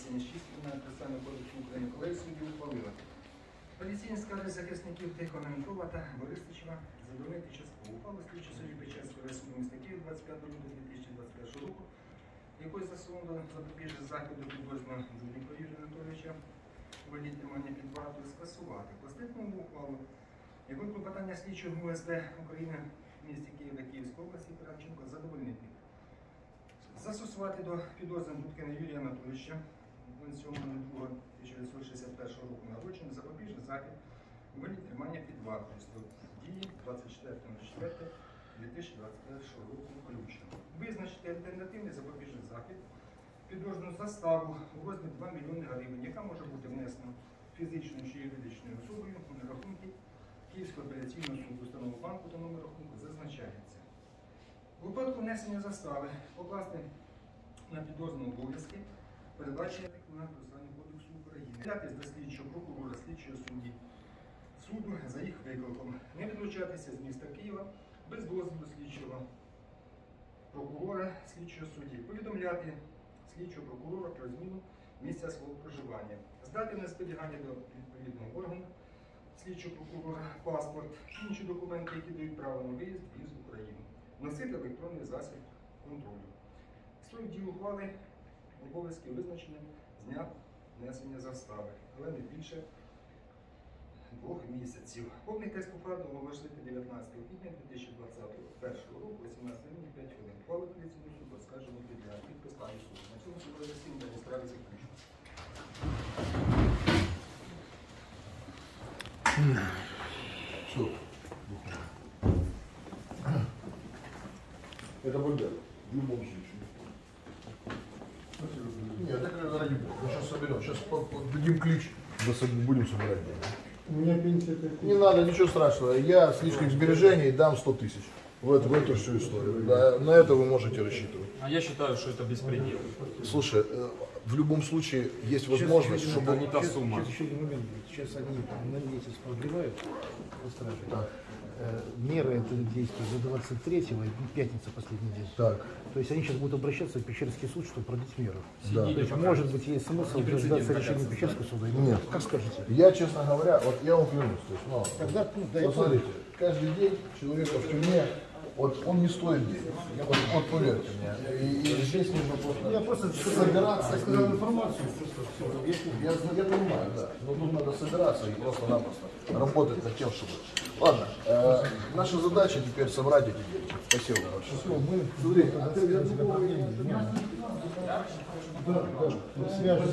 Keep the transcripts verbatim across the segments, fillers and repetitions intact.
внесення шість Кримінального процесуального кодексу України, колегія суддів ухвалила. Апеляційні скарги захисників Тихоненкова та Борисичева задовольнити частково. Ухвалу слідчого судді Печерського райсуду міста Києва двадцять п'ятого лютого дві тисячі двадцять першого року, якою засунуло запобіжний заходу підозрюваного Дзюбника Юрія Анатолійовича у вигляді тримання під вартою скасувати. Класичному ухвалу, якою клопотання слідчого ГУ СБ України в місті Києва та Київської області Кравченко задовольнити. Застосувати до підозрюваного Дудкіна Юрія Анатолійовича сьомого другого тисяча дев'ятсот шістдесят першого року народження запобіжний захід у вигляді тримання під вартою строк дії двадцять четвертого четвертого дві тисячі двадцять першого року включно. Визначити альтернативний запобіжний захід підозрювану заставу у розмірі два мільйони гривень, яка може бути внесена фізичною чи юридичною особою на рахунки Київського апеляційного суду, установу банку та номер рахунку зазначається. У випадку внесення застави покласти на підозрюваного обов'язки, передбачення Кримінального процесуального кодексу України. Взятись до слідчого прокурора, слідчого судді суду за їх викликом. Не відлучатися з міста Києва без дозволу слідчого прокурора, слідчого судді. Повідомляти слідчого прокурора про зміну місця свого проживання. Здати на зберігання до відповідного органу слідчого прокурора паспорт, інші документи, які дають право на виїзд із України. Носити електронний засіб контролю. Строк дії ухвали обов'язки визначені з дня внесення застави, але не більше двох місяців. Повний текст ухвали оголосити дев'ятнадцятого квітня дві тисячі двадцять першого року, вісімнадцята година п'ять хвилин. Ухвали апеляційного суду оскаржено для підпис пані суду. На цьому судове засідання справі заключено. Все. Это бульдер, в любом случае. Нет, так ради бога. Мы сейчас соберем. Сейчас дадим ключ, будем собирать деньги. У меня пенсия пять. Не надо, ничего страшного. Я с лишних сбережений дам сто тысяч. В эту, в эту всю историю. Да, на это вы можете рассчитывать. А я считаю, что это беспредел. Слушай, в любом случае есть возможность, сейчас, чтобы... Это не та сумма. Сейчас еще один момент. Сейчас они на месяц продлевают по страже. Так. Меры это действует до двадцать третьего, и пятница последний день. Так. То есть они сейчас будут обращаться в Печерский суд, чтобы продлить меры. Да. То есть, может быть, есть смысл дождаться решения Печерского суда? Нет. Как скажете? Я, честно говоря, вот я вам клянусь, то есть, ну, Тогда, ну, да, вот смотрите, каждый день человека в тюрьме, вот он не стоит денег. Вот, вот поверьте мне. И, и здесь нужно просто, я просто собираться. я сказал информацию. Я, я понимаю, да. Но тут надо собираться и просто-напросто работать над тем, чтобы... Ладно, э, наша задача теперь собрать эти деньги. Спасибо большое. Все, мы... Смотри, а ты я думаю, да, да, свяжемся.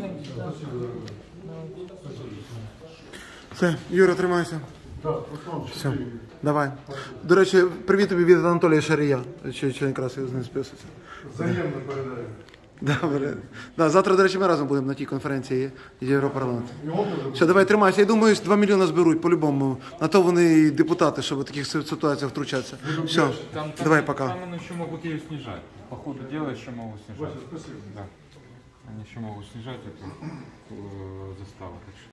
Все, Юра, тримайся. Да, Руслан, Все, давай. До речі, привіт тобі від Анатолія Шарія. Чи, чи якраз з ним списується. взаємно передаю. Добре. Да, завтра, до речі, ми разом будемо на тій конференції Європарламенту. Все, давай, тримайся. Я думаю, два мільйони зберуть по-любому. На то вони і депутати, щоб в таких ситуаціях втручатися. Все, Там, там, давай, пока. Там они еще могут ее снижать. По ходу дела еще могут снижать. Вася, спасибо. Да. Они еще могут снижать эту э, заставу. Так что